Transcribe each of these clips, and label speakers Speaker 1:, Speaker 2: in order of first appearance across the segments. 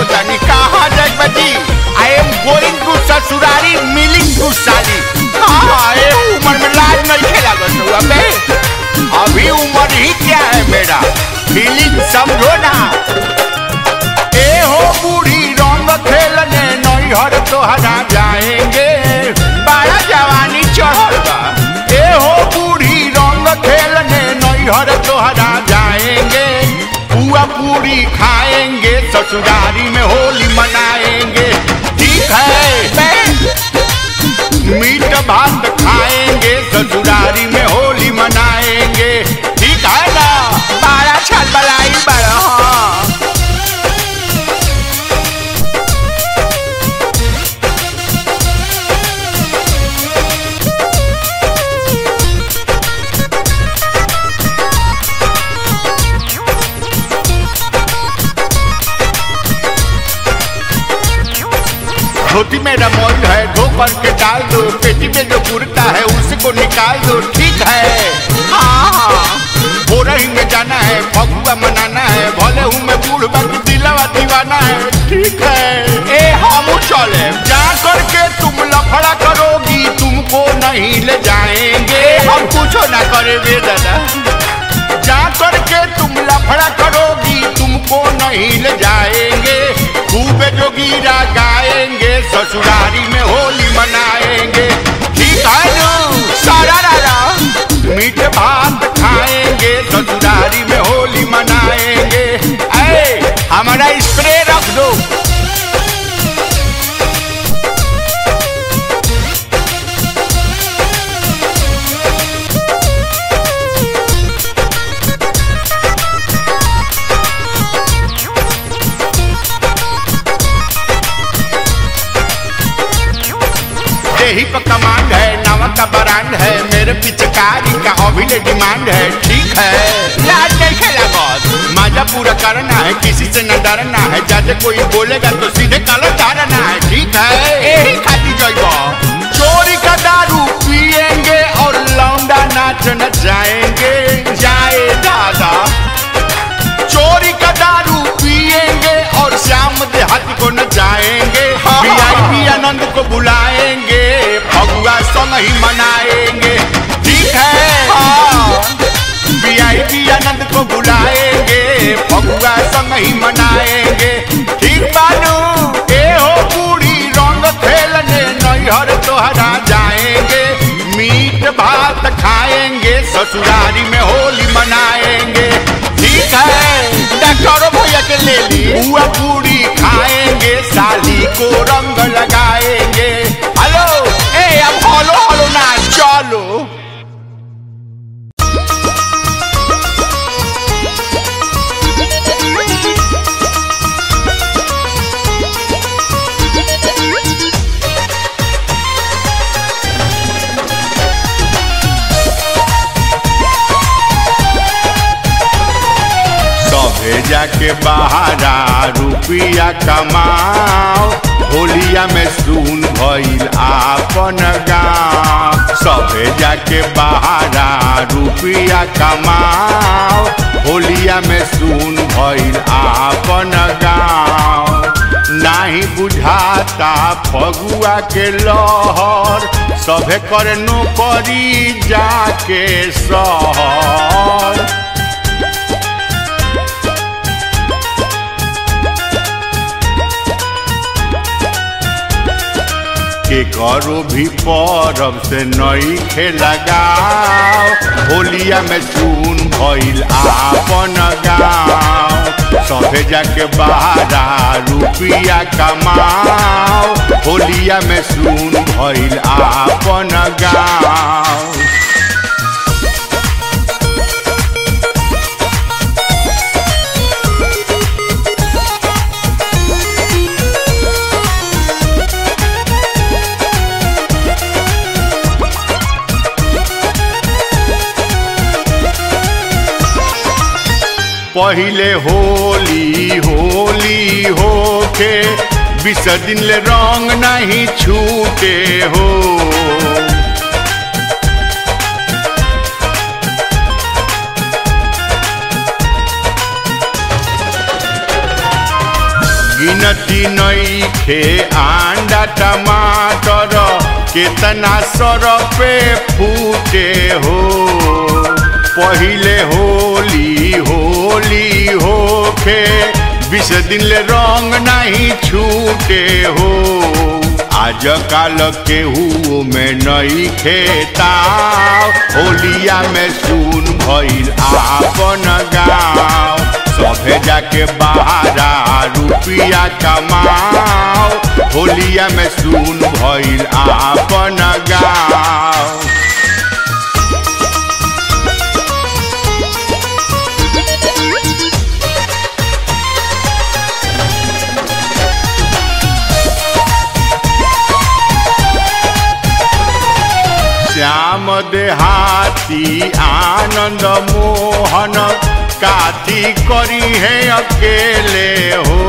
Speaker 1: होता नहीं कहाँ जाए बजी। आई एम गोइंग टू ससुरारी मिलिंग टू साली। हाँ ये उम्र में लाज नहीं खेला हुआ बे। अभी उम्र ही क्या है मेरा, फीलिंग समझो ना। ए हो बूढ़ी रंग खेलने नैहर तोहरा जाएंगे, बड़ा जवानी चढ़ल बा। ए हो बूढ़ी रंग खेलने नैहर तोहरा जाएंगे, पुआ पूरी खाएंगे ससुरारी में होली मनाएंगे। ठीक है मीट भात खाएंगे ससुरारी में होली मनाएंगे। ठीक है ना, बारा छल बलाई बड़ा। धोती मेरा मोल है, धो करके डाल दो, पेटी में जो कुर्ता है उसको निकाल दो। ठीक है हाँ हो रही में जाना है, फगुआ मनाना है, भले हूँ मैं बूढ़ बाकी दिलवा दीवाना है। ठीक है ए हम चले, जा करके तुम लफड़ा करोगी तुमको नहीं ले जाएंगे। हम कुछ ना करेंगे दादा, जा करके तुम लफड़ा करोगी तुमको नहीं ले जाएंगे। खूब जोगीरा गाएंगे ससुरारी में होली मनाएंगे। ठीक है ना, सारा रारा मीठ भात खाएंगे ससुरारी में होली मनाएंगे। ऐ हमारा स्प्रे रख दो। यही पर कमांड है, नमक का ब्रांड है, मेरे पिचकारी का अभी डिमांड है। ठीक है लाज नहीं खेला बॉस, मजा पूरा करना है, किसी से न डरना है, जैसे कोई बोलेगा तो सीधे कलर डालना है। ठीक है यही खाती जाइबो, चोरी का दारू पिएंगे और लौंडा नाच न जाएंगे। जाए दादा चोरी का दारू पिएंगे और श्याम देहाती को न जाएंगे। VIP आनंद को बुलाएंगे, फगुआ संग ही मनाएंगे। ठीक है VIP आनंद को बुलाएंगे, फगुआ संग ही मनाएंगे। ठीक बानू ए हो बूढ़ी रंग खेलने नैहर तोहरा जाएंगे, मीट भात खाएंगे ससुरारी में होली मनाएंगे। ठीक है डॉक्टर भैया के ले ली, बुआ पूरी खाएंगे साली को रंग लगाएंगे। हेलो ए अब हलो हलो ना चलो। जाके बहारा रुपया कमाओ, होलिया में सुन भइल आपन गाँव। सभे जाके बहारा रुपया कमाओ, होलिया में सुन भइल आपन गाँव। नहीं बुझाता फगुआ के लहर, सभे करे नौकरी जाके शहर। के करो भी परब से नई लगाओ, होलिया में सुन भइल आपन गाँव। सभे जाके बहारा रुपया कमाओ, होलिया में सुन भइल आपन गाँव। पहिले होली होली होके 20 दिन ले रंग नहीं छूटे हो। गिन गिनती नइखे अंडा टमाटर कितना सर पे फूटे हो। पहिले होली होली होके 20 दिन ले रंग नहीं छूटे हो। आज काल केहू में नहीं खेता होलिया में सुन भइल आपन गाँव। सभे जाके बाहरा रुपया कमाओ होलिया में सुन भइल आपन गाँव। श्याम देहाती आनंद मोहन काती करी है अकेले हो।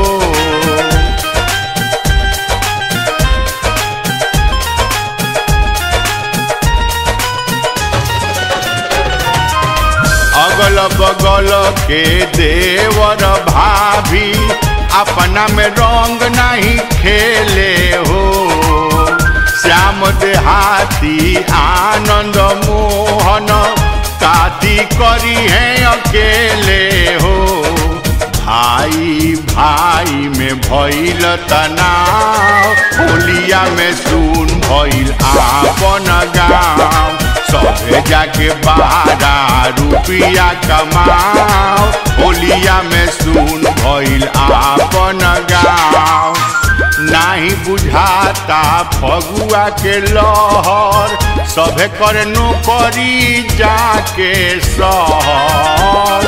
Speaker 1: अगल बगल के देवर भाभी अपना में रंग नहीं खेले हो। श्याम देहाती आनंद मोहन काती करी है अकेले हो। भाई भाई में भइल तनाव होलिया में सुन भइल आपन गाँव। सभे जाके बाहरा रुपया कमाओ होलिया में सुन भइल आपन गाँव। नाही बुझाता फगुआ के लहर सभे कर नौकरी जाके शहर।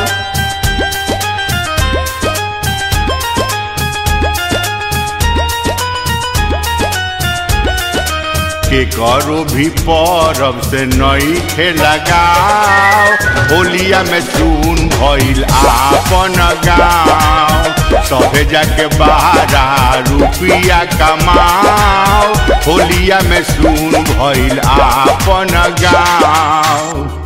Speaker 1: के करो भी परब से नई खे लगाओ होलिया में सुन भइल आपन गाँव। सभे जाके बाहरा रुपया कमाओ होलिया में सुन भइल आपन गाँव।